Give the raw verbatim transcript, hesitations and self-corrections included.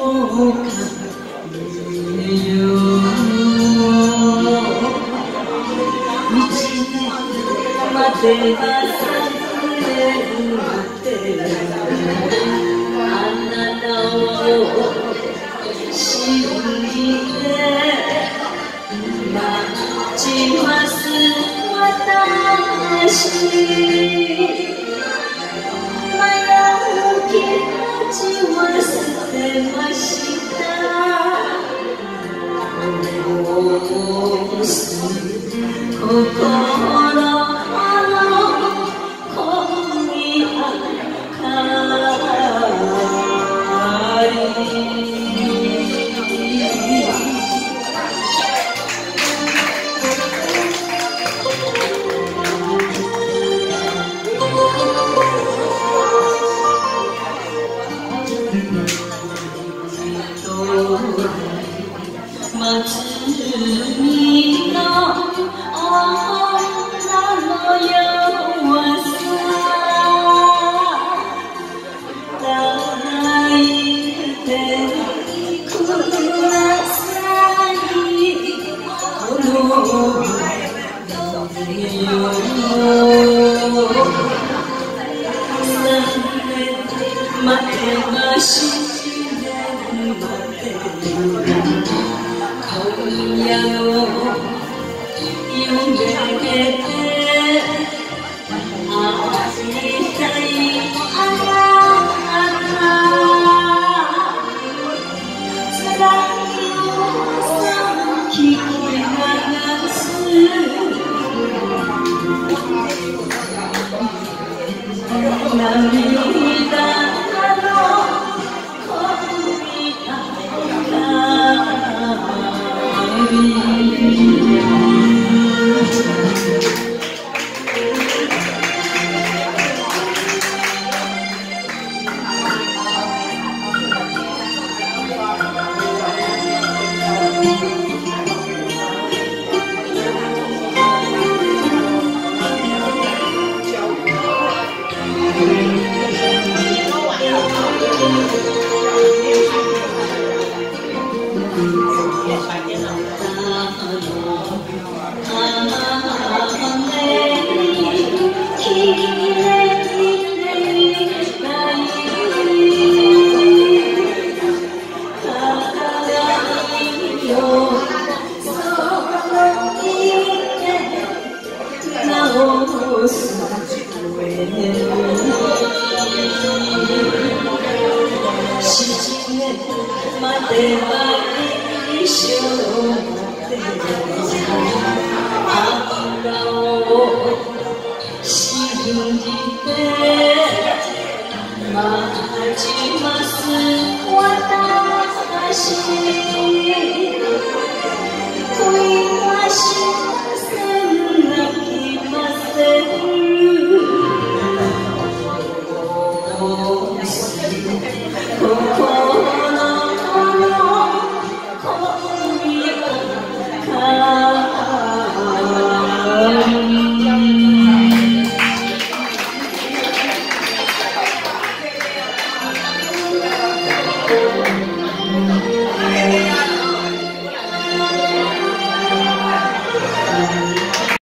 手がされるってあなたを信じて待ちます私前置き立ち忘れましたこうす心海の女の弱さ抱いてくださいこの世待てましね待て今夜の夢で会いたいあなた辛いを聞き流す涙待てば一生待てあなたを信じて待ちます私恋はしません泣きません心の恋が